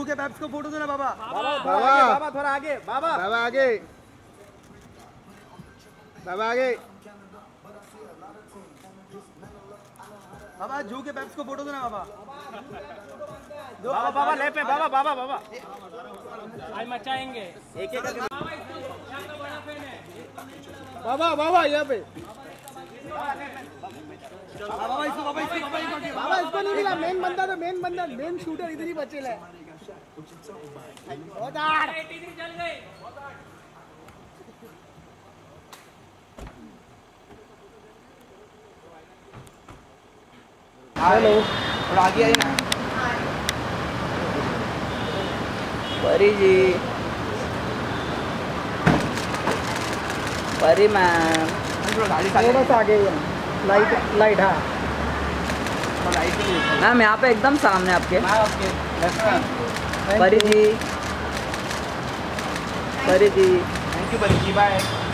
के पैप्स को फोटो देना बाबा। बाबा थोड़ा आगे, बाबा आगे, बाबा आगे। बाबा जू के पैप्स को फोटो देना बाबा। बाबा ले पे, बाबा आज मचाएंगे एक एक करके। बाबा यहाँ पे। बाबा इसको नहीं मिला। मेन बंदा तो मेन शूटर इधर ही बचे ले। हेलो, थोड़ा आगे आई ना। परी जी, परी मैम, थोड़ा सा आगे लाइट हाँ मैम यहाँ पे एकदम सामने आपके। परी जी, थैंक यू परी जी, बाय।